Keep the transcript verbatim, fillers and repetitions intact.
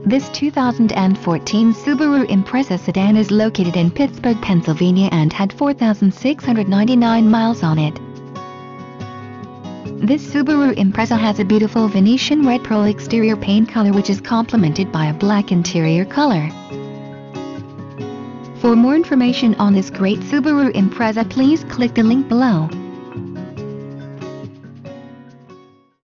This two thousand fourteen Subaru Impreza sedan is located in Pittsburgh, Pennsylvania and had four thousand six hundred ninety-nine miles on it. This Subaru Impreza has a beautiful Venetian red pearl exterior paint color which is complemented by a black interior color. For more information on this great Subaru Impreza, please click the link below.